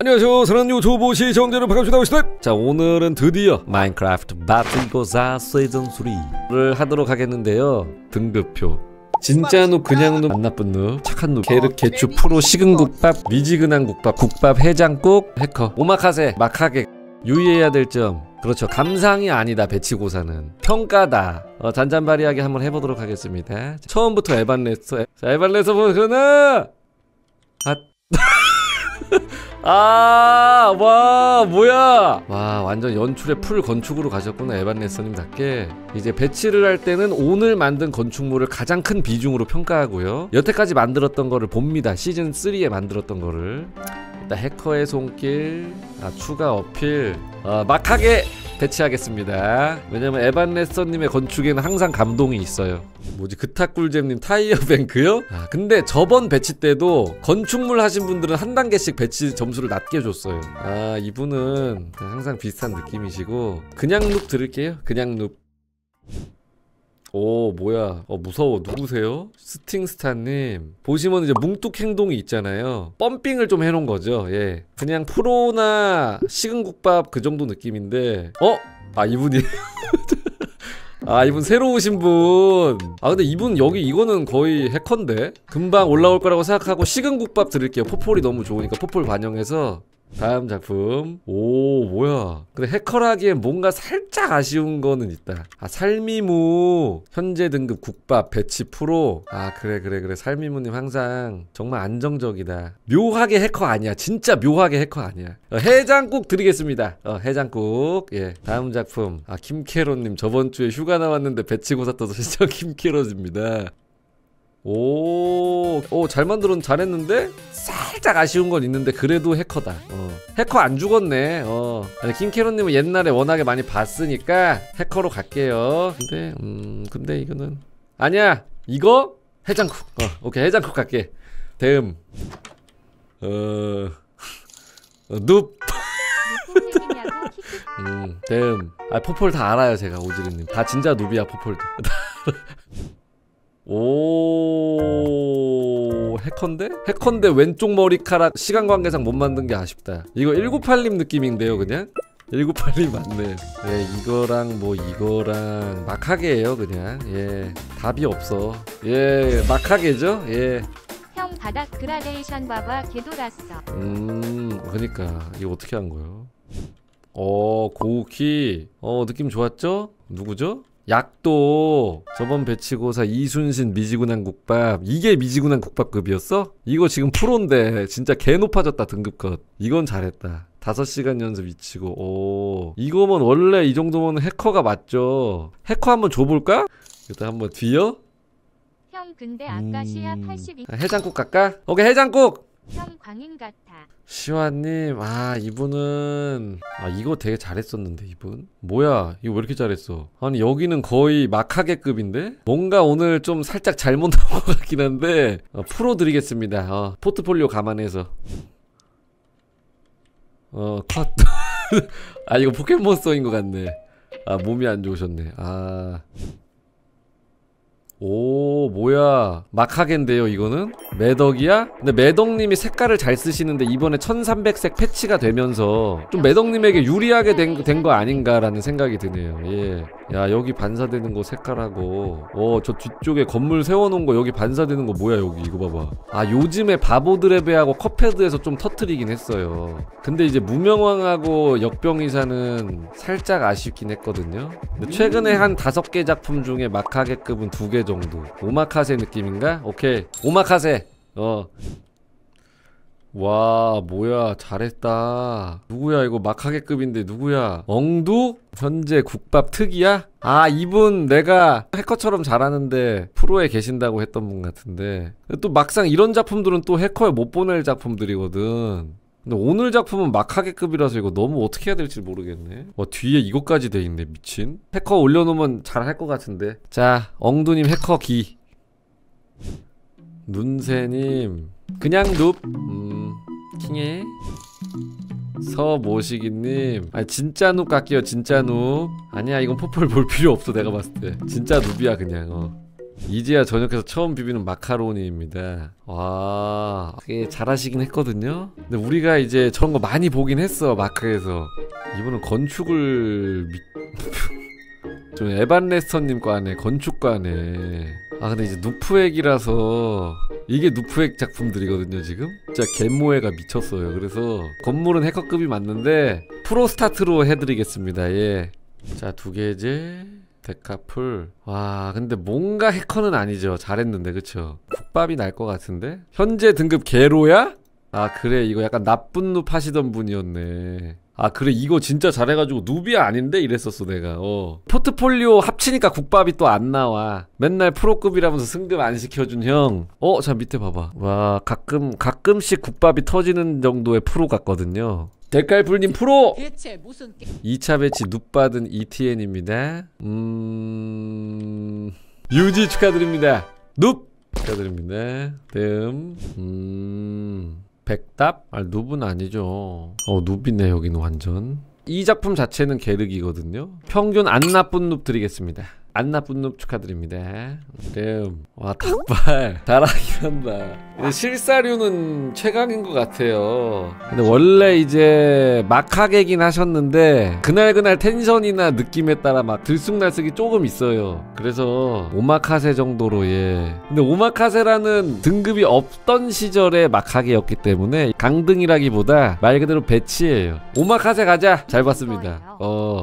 안녕하세요. 사랑하는 초보 시청자들 반갑습니다. 자, 오늘은 드디어 마인크래프트 바틀고사 시즌 3를 하도록 하겠는데요. 등급표 진짜 눕, 그냥 눕, 안 나쁜 눕, 착한 눕, 게르, 개추, 프로, 식은 국밥, 미지근한 국밥, 국밥, 해장국, 해커, 오마카세, 막하게. 유의해야 될 점, 그렇죠, 감상이 아니다. 배치고사는 평가다. 잔잔바리하게 한번 해보도록 하겠습니다. 처음부터 에반레서. 자, 에반레서 보면은 와, 뭐야. 와, 완전 연출에 풀 건축으로 가셨구나, 에반레서님답게. 이제 배치를 할 때는 오늘 만든 건축물을 가장 큰 비중으로 평가하고요, 여태까지 만들었던 거를 봅니다. 시즌 3에 만들었던 거를. 일단 해커의 손길, 추가 어필, 막하게 배치하겠습니다. 왜냐면 에반레서님의 건축에는 항상 감동이 있어요. 뭐지, 그타꿀잼님 타이어뱅크요? 근데 저번 배치 때도 건축물 하신 분들은 한 단계씩 배치 점수를 낮게 줬어요. 이분은 항상 비슷한 느낌이시고, 그냥 눕 들을게요. 그냥 눕. 오, 뭐야. 무서워. 누구세요? 스팅스타님. 보시면 이제 뭉뚝행동이 있잖아요. 펌핑을 좀 해놓은 거죠. 예. 그냥 프로나 식은국밥 그 정도 느낌인데. 이분이. 이분 새로 오신 분. 근데 이분 여기 이거는 거의 해커인데. 금방 올라올 거라고 생각하고 식은국밥 드릴게요. 포폴이 너무 좋으니까 포폴 반영해서. 다음 작품. 오, 뭐야. 근데 해커라기엔 뭔가 살짝 아쉬운 거는 있다. 살미무 현재 등급 국밥 배치 프로. 그래 살미무님 항상 정말 안정적이다. 묘하게 해커 아니야. 진짜 묘하게 해커 아니야. 해장국 드리겠습니다. 해장국. 예. 다음 작품. 김캐로님 저번주에 휴가 나왔는데 배치고사 떠서 신청 김캐로입니다. 잘 잘했는데 살짝 아쉬운 건 있는데 그래도 해커다. 해커 안 죽었네. 김캐로님은 옛날에 워낙에 많이 봤으니까 해커로 갈게요. 근데 이거는 아니야. 이거 해장국. 오케이, 해장국 갈게. 다음 눕. 다음 포폴 다 알아요. 제가 오지리님 다 진짜 눕이야. 포폴도. 오, 해컨데 왼쪽 머리카락 시간 관계상 못 만든 게 아쉽다. 이거 1980 느낌인데요, 그냥? 1980 맞네. 예, 이거랑 이거랑 막하게예요, 그냥. 예, 답이 없어. 예, 막하게죠? 예. 형 바닥 그라데이션 봐봐, 개돌았어. 그러니까 이거 어떻게 한 거예요? 고우키. 느낌 좋았죠? 누구죠? 약도 저번 배치고사 이순신 미지근한 국밥. 이게 미지근한 국밥급이었어? 이거 지금 프로인데 진짜 개 높아졌다. 등급컷. 이건 잘했다. 5시간 연습 미치고. 이거면 원래 이 정도면 해커가 맞죠. 해커 한번 줘볼까? 일단 한번 뒤요. 형 근데 아까 시야 82. 해장국 갈까? 오케이, 해장국. 형 광인 같아. 시화님, 이분은 이거 되게 잘했었는데. 이분 뭐야, 이거 왜 이렇게 잘했어? 아니, 여기는 거의 막하게급인데? 뭔가 오늘 좀 살짝 잘못 나온 것 같긴 한데 프로 드리겠습니다. 포트폴리오 감안해서. 컷. 이거 포켓몬스터인 것 같네. 몸이 안 좋으셨네. 오, 뭐야. 막하겐데요, 이거는? 매덕이야? 근데 매덕님이 색깔을 잘 쓰시는데 이번에 1300색 패치가 되면서 좀 매덕님에게 유리하게 된 거 아닌가라는 생각이 드네요. 예. 야, 여기 반사되는 거 색깔하고, 저 뒤쪽에 건물 세워놓은 거 여기 반사되는 거 뭐야, 여기. 이거 봐봐. 요즘에 바보드레베하고 컵헤드에서 좀 터트리긴 했어요. 근데 이제 무명왕하고 역병이사는 살짝 아쉽긴 했거든요. 근데 최근에 한 5개 작품 중에 막하게급은 2개 정도. 오마카세 느낌인가? 오케이, 오마카세. 와, 뭐야, 잘했다. 누구야, 이거 막하게급인데 누구야? 엉두? 현재 국밥 특이야? 이분 내가 해커처럼 잘하는데 프로에 계신다고 했던 분 같은데. 또 막상 이런 작품들은 또 해커에 못 보낼 작품들이거든. 근데 오늘 작품은 막하게급이라서 이거 너무 어떻게 해야 될지 모르겠네. 뒤에 이것까지 돼 있네. 미친. 해커 올려놓으면 잘 할 것 같은데. 자, 엉두님 해커 기. 눈새님 그냥 눕. 킹해. 서모시기님 진짜 눕 갈게요. 진짜 눕. 아니야, 이건 포폴 볼 필요 없어. 내가 봤을 때 진짜 눕이야 그냥. 이제야 저녁에서 처음 비비는 마카로니입니다. 와, 되게 잘하시긴 했거든요. 근데 우리가 이제 저런 거 많이 보긴 했어, 마크에서. 이분은 건축을 좀 에반 레스터님 과네, 건축과네. 아 근데 이제 누프액이라서 이게 누프액 작품들이거든요 지금. 진짜 갯모해가 미쳤어요. 그래서 건물은 해커급이 맞는데 프로 스타트로 해드리겠습니다. 예. 자, 2개제 데카풀. 와 근데 뭔가 해커는 아니죠. 잘했는데 그쵸? 국밥이 날 것 같은데? 현재 등급 개로야? 아 그래, 이거 약간 나쁜 눕 하시던 분이었네. 아 그래, 이거 진짜 잘해가지고 누비야 아닌데 이랬었어 내가. 포트폴리오 합치니까 국밥이 또 안 나와. 맨날 프로급이라면서 승급 안 시켜준 형. 자 밑에 봐봐. 와 가끔씩 국밥이 터지는 정도의 프로 같거든요. 데칼풀님 프로! 2차 배치 눕 받은 ETN입니다. 유지 축하드립니다. 눕! 축하드립니다. 백답? 아 눕은 아니죠. 눕이네 여기는 완전. 이 작품 자체는 게르기거든요. 평균 안 나쁜 눕 드리겠습니다. 안 나쁜 눕 축하드립니다. 와 닭발 잘하긴 한다. 실사류는 최강인 것 같아요. 근데 원래 이제 막하게긴 하셨는데 그날 텐션이나 느낌에 따라 막 들쑥날쑥이 조금 있어요. 그래서 오마카세 정도로. 예. 근데 오마카세라는 등급이 없던 시절에 막하게였기 때문에 강등이라기보다 말 그대로 배치예요. 오마카세 가자. 잘 봤습니다.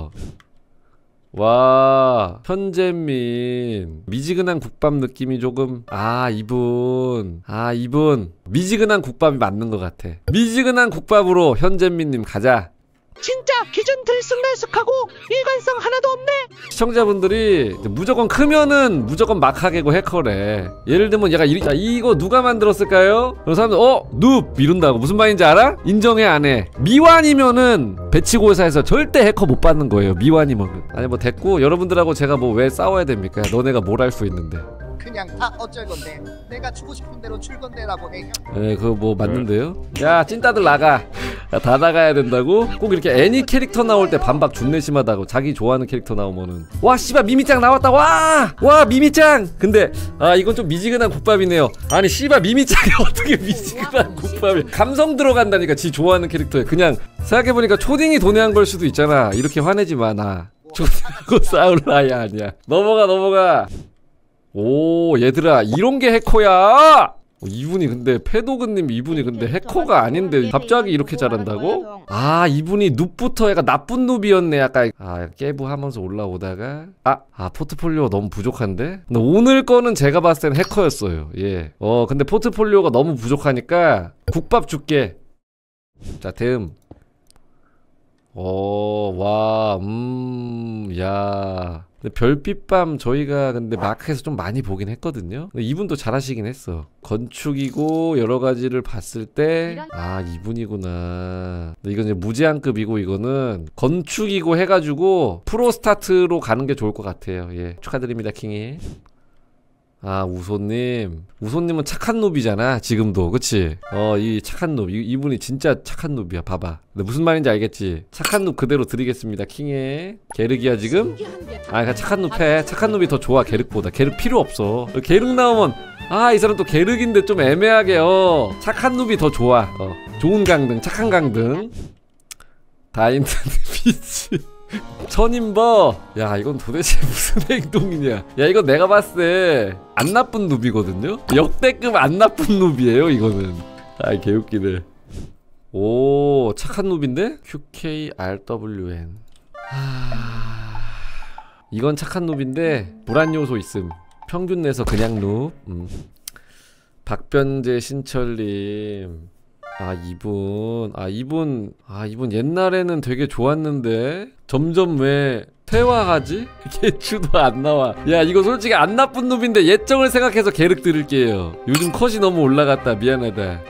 와 현재민 미지근한 국밥 느낌이 조금. 이분 미지근한 국밥이 맞는 것 같아. 미지근한 국밥으로 현재민님 가자. 진짜 기준 들쑥날쑥하고 일관성 하나도 없네. 시청자분들이 무조건 크면은 무조건 막하게고 해커래. 예를 들면 얘가 이거 누가 만들었을까요? 그런 사람들 눕 이런다고. 무슨 말인지 알아? 인정해 안 해? 미완이면은 배치고사에서 절대 해커 못 받는 거예요. 미완이면은. 아니 뭐 됐고, 여러분들하고 제가 뭐 왜 싸워야 됩니까? 너네가 뭘 할 수 있는데. 그냥 다 어쩔 건데 내가 주고 싶은 대로 줄 건데라고 해. 네, 그거 뭐 맞는데요? 야 찐따들 나가. 야, 다 나가야 된다고? 꼭 이렇게 애니 캐릭터 나올 때 반박 존내 심하다고. 자기 좋아하는 캐릭터 나오면은 와 씨발 미미짱 나왔다. 와 미미짱. 근데 이건 좀 미지근한 국밥이네요. 아니 씨발 미미짱이 어떻게 미지근한 국밥이. 감성 들어간다니까. 지 좋아하는 캐릭터에. 그냥 생각해보니까 초딩이 도내한 걸 수도 있잖아. 이렇게 화내지 마. 나 초딩하고 싸울 나이 아니야. 넘어가. 오 얘들아 이런 게 해커야. 이분이 근데 패도그님 이분이 근데 해커가 아닌데 갑자기 이렇게 잘한다고? 이분이 눕부터 약간 나쁜 눕이었네. 약간 깨부하면서 올라오다가 포트폴리오가 너무 부족한데? 근데 오늘 거는 제가 봤을 땐 해커였어요. 예. 근데 포트폴리오가 너무 부족하니까 국밥 줄게. 자 대음. 야. 근데 별빛밤 저희가 근데 마크에서 좀 많이 보긴 했거든요. 근데 이분도 잘하시긴 했어. 건축이고 여러 가지를 봤을 때 이분이구나. 근데 이건 이제 무제한급이고 이거는 건축이고 해가지고 프로 스타트로 가는 게 좋을 것 같아요. 예, 축하드립니다 킹이. 우소님은 착한 눕이잖아 지금도. 그치? 이 착한 눕 이분이 진짜 착한 눕이야. 봐봐. 근데 무슨 말인지 알겠지? 착한 눕 그대로 드리겠습니다 킹에. 게르기야 지금? 그냥 착한 눕 해. 착한 눕이 더 좋아 게륵보다. 게륵 필요 없어. 게륵 나오면 이 사람 또 게륵인데 좀 애매하게. 착한 눕이 더 좋아. 좋은 강등, 착한 강등. 다인턴 비치. 천인버. 야 이건 도대체 무슨 행동이냐. 야 이건 내가 봤을 때 안 나쁜 눕이거든요. 역대급 안 나쁜 눕이에요 이거는. 개웃기네. 오 착한 눕인데? QKRWN. 이건 착한 눕인데 불안 요소 있음. 평균 내서 그냥 눕. 박변재 신철님. 이분 옛날에는 되게 좋았는데 점점 왜 퇴화하지? 개추도 안 나와. 야 이거 솔직히 안 나쁜 눕인데 예정을 생각해서 게륵 드릴게요. 요즘 컷이 너무 올라갔다. 미안하다.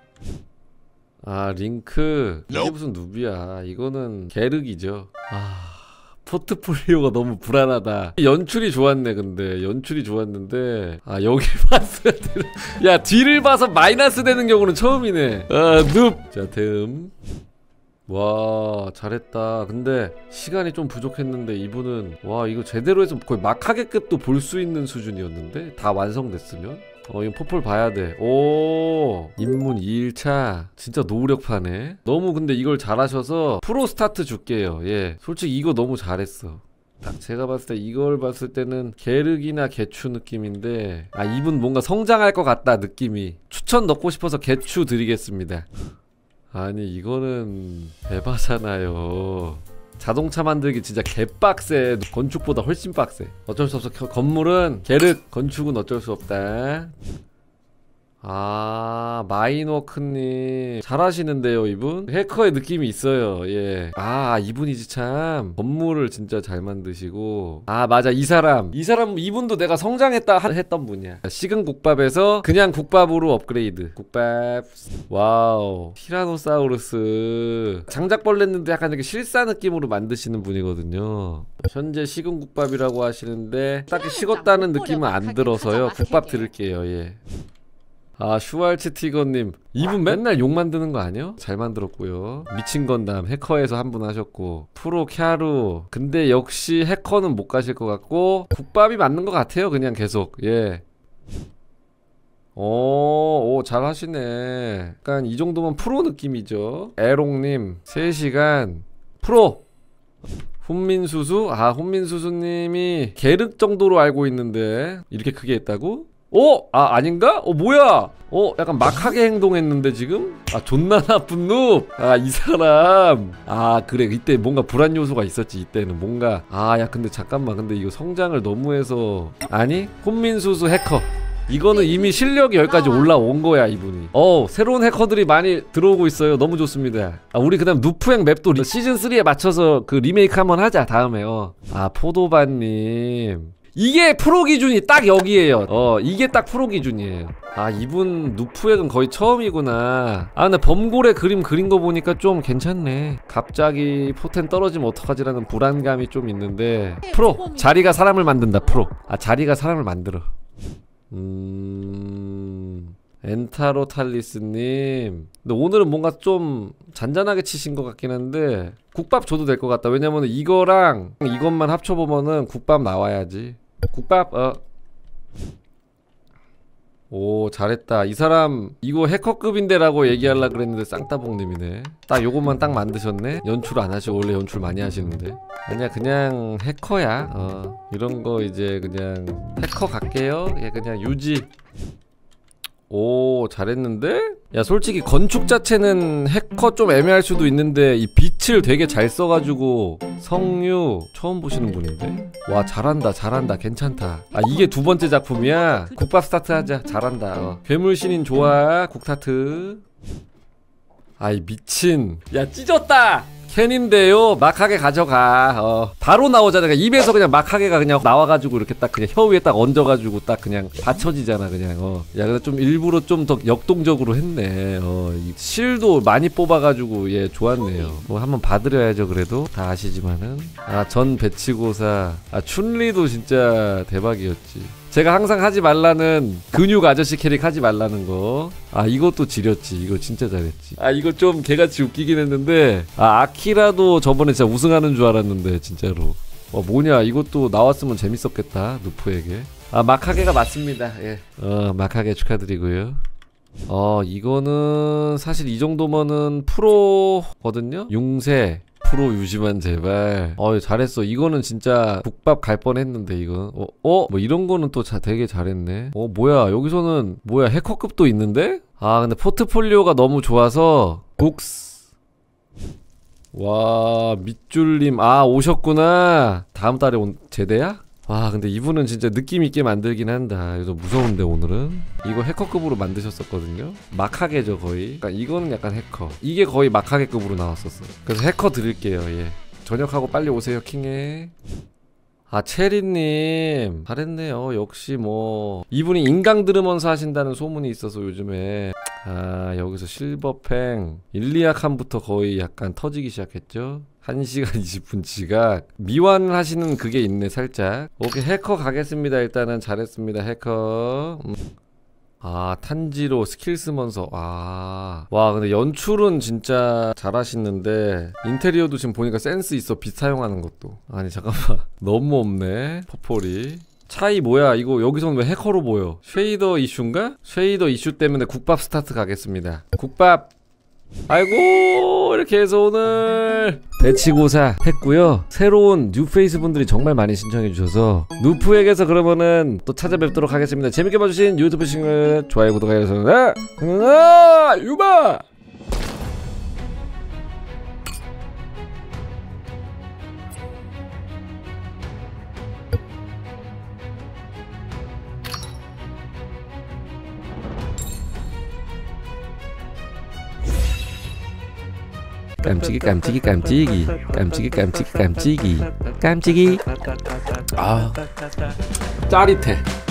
링크 이게 무슨 눕이야. 이거는 게륵이죠. 포트폴리오가 너무 불안하다. 연출이 좋았네. 근데 연출이 좋았는데 여기 봤어야 되는. 야 뒤를 봐서 마이너스 되는 경우는 처음이네. 눕. 자 다음. 와 잘했다. 근데 시간이 좀 부족했는데 이분은 와 이거 제대로 해서 거의 마카게급도 볼 수 있는 수준이었는데 다 완성됐으면 이거 포폴 봐야 돼. 오 입문 2일차 진짜 노력파네. 너무 근데 이걸 잘하셔서 프로 스타트 줄게요. 예 솔직히 이거 너무 잘했어. 딱 제가 봤을 때 이걸 봤을 때는 게르기나 개추 느낌인데 아 이분 뭔가 성장할 것 같다 느낌이. 추천 넣고 싶어서 개추 드리겠습니다. 아니 이거는 대바잖아요. 자동차 만들기 진짜 개빡세. 건축보다 훨씬 빡세. 어쩔 수 없어. 건물은 게륵, 건축은 어쩔 수 없다. 아 마인워크님 잘하시는데요. 이분 해커의 느낌이 있어요. 예. 아 이분이지 참. 건물을 진짜 잘 만드시고. 아 맞아 이 사람 이분도 내가 성장했다 했던 분이야. 식은 국밥에서 그냥 국밥으로 업그레이드. 국밥. 와우 티라노사우루스 장작벌레인데 약간 이렇게 실사 느낌으로 만드시는 분이거든요. 현재 식은 국밥이라고 하시는데 딱히 식었다는 느낌은 안 들어서요. 국밥 드릴게요. 예. 아 슈왈츠 티거님 이분 맨날 욕 만드는 거 아니요? 잘 만들었고요. 미친 건담 해커에서 한 분 하셨고 프로 캬루 근데 역시 해커는 못 가실 것 같고 국밥이 맞는 것 같아요. 그냥 계속 예. 오 잘하시네. 약간 이 정도면 프로 느낌이죠. 에롱님 3시간 프로. 훈민수수? 아 훈민수수님이 게륵 정도로 알고 있는데 이렇게 크게 했다고? 아 아닌가? 뭐야? 약간 막하게 행동했는데 지금? 아 존나 나쁜 눕! 아 이 사람 아 그래 이때 뭔가 불안 요소가 있었지. 이때는 뭔가 야 근데 잠깐만 근데 이거 성장을 너무해서 아니? 훈민수수 해커 이거는 이미 실력이 여기까지 올라온 거야 이분이. 새로운 해커들이 많이 들어오고 있어요. 너무 좋습니다. 우리 그 다음 누프행 맵도 시즌3에 맞춰서 그 리메이크 한번 하자 다음에. 포도바님 이게 프로 기준이 딱 여기에요. 이게 딱 프로 기준이에요. 아 이분 누프액은 거의 처음이구나. 아 근데 범고래 그림 그린 거 보니까 좀 괜찮네. 갑자기 포텐 떨어지면 어떡하지라는 불안감이 좀 있는데 프로! 자리가 사람을 만든다 프로. 자리가 사람을 만들어. 엔타로탈리스님 근데 오늘은 뭔가 좀 잔잔하게 치신 것 같긴 한데 국밥 줘도 될 것 같다. 왜냐면 이거랑 이것만 합쳐보면은 국밥 나와야지. 국밥 오 잘했다. 이 사람 이거 해커급인데 라고 얘기하려고 그랬는데 쌍따봉님이네. 딱 요것만 딱 만드셨네. 연출 안 하시고 원래 연출 많이 하시는데. 아니야 그냥 해커야. 이런거 이제 그냥 해커 갈게요. 예 그냥 유지. 오 잘했는데? 야 솔직히 건축 자체는 해커 좀 애매할 수도 있는데 이 빛을 되게 잘 써가지고 성유 처음 보시는 분인데? 와 잘한다 괜찮다. 이게 두 번째 작품이야? 국밥 스타트 하자. 잘한다. 괴물신인 좋아. 국타트. 아이 미친. 야 찢었다. 캔인데요. 막하게 가져가. 바로 나오잖아. 그러니까 입에서 그냥 막하게가 그냥 나와가지고 이렇게 딱 그냥 혀 위에 딱 얹어가지고 딱 그냥 받쳐지잖아 그냥. 야 근데 좀 일부러 좀 더 역동적으로 했네. 이 실도 많이 뽑아가지고 예 좋았네요. 한번 봐드려야죠. 그래도 다 아시지만은. 전 배치고사. 춘리도 진짜 대박이었지. 제가 항상 하지 말라는 근육 아저씨 캐릭 하지 말라는 거. 이것도 지렸지. 이거 진짜 잘했지. 이거 좀 개같이 웃기긴 했는데 아키라도 저번에 진짜 우승하는 줄 알았는데 진짜로. 뭐냐 이것도 나왔으면 재밌었겠다 누프에게. 막하게가 맞습니다. 예. 막하게 축하드리고요. 이거는 사실 이 정도면은 프로거든요. 융세 프로 유지만 제발. 잘했어. 이거는 진짜 국밥 갈 뻔했는데 이건. 뭐 이런 거는 또 되게 잘했네. 뭐야 여기서는 뭐야 해커급도 있는데? 근데 포트폴리오가 너무 좋아서 북스. 와 밑줄님 오셨구나. 다음 달에 제대야? 와 근데 이분은 진짜 느낌있게 만들긴 한다. 그래서 무서운데 오늘은 이거 해커급으로 만드셨었거든요. 막하게죠 거의. 그러니까 이거는 약간 해커. 이게 거의 막하게급으로 나왔었어. 그래서 해커 드릴게요. 예 저녁하고 빨리 오세요 킹에. 체리님 잘했네요. 역시 뭐 이분이 인강 들으면서 하신다는 소문이 있어서 요즘에. 여기서 실버팽 일리아칸부터 거의 약간 터지기 시작했죠. 1시간 20분 지각. 미완하시는 그게 있네 살짝. 오케이 해커 가겠습니다. 일단은 잘했습니다 해커. 아 탄지로 스킬 쓰면서 와 근데 연출은 진짜 잘하시는데 인테리어도 지금 보니까 센스 있어. 빛 사용하는 것도. 아니 잠깐만 너무 없네 퍼폴이. 차이 뭐야 이거. 여기서는 왜 해커로 보여? 쉐이더 이슈인가? 쉐이더 이슈 때문에 국밥 스타트 가겠습니다. 국밥. 아이고 이렇게 해서 오늘 대치고사 했고요. 새로운 뉴페이스 분들이 정말 많이 신청해 주셔서 누프에게서 그러면은 또 찾아뵙도록 하겠습니다. 재밌게 봐주신 유튜브 친구 좋아요 구독 알려주세요. 유바. 깜찍이 깜찍이 깜찍이 깜찍이 깜찍이 깜찍이 깜찍이. 아 짜릿해.